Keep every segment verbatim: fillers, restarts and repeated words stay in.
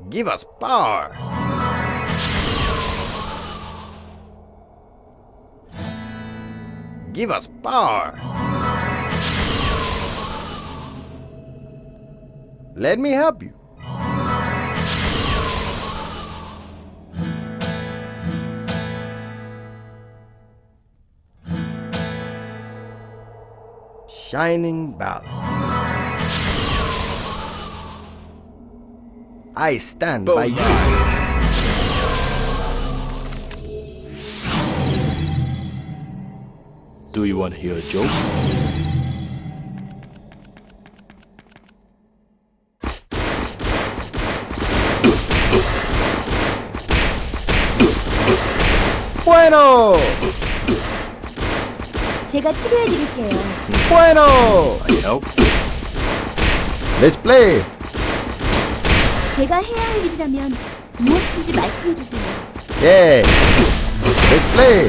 Give us power! Give us power! Let me help you. Shining Ballad. I stand by you. Do you want to hear a joke? Bueno! 제가 치료해드릴게요. Bueno! I help? Let's play! 제가 해야 할 일이라면 무엇인지 말씀해주세요. Yeah! Let's play!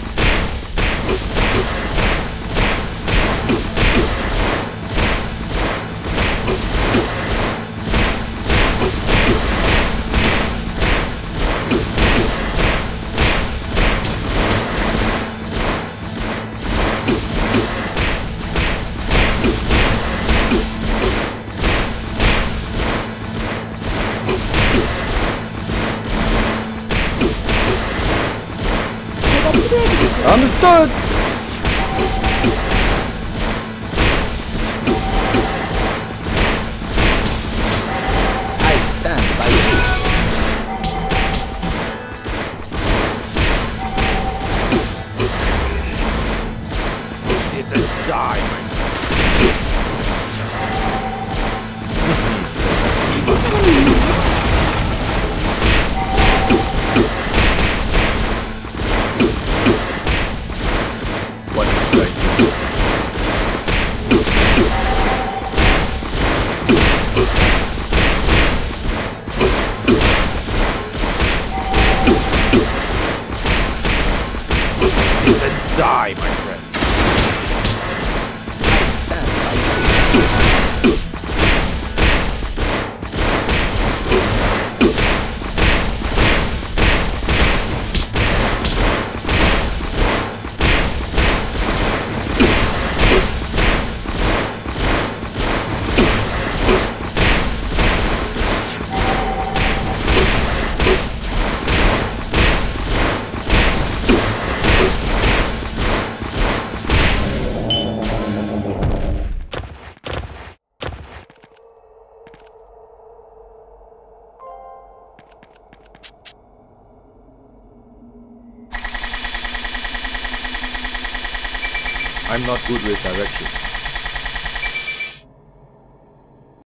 제가 치료해드릴게요. Understood! I stand by you. It's a die, my 이제 사람이 있나요? What should I do? It's a die, my friend. Stand by you. I'm not good with directions.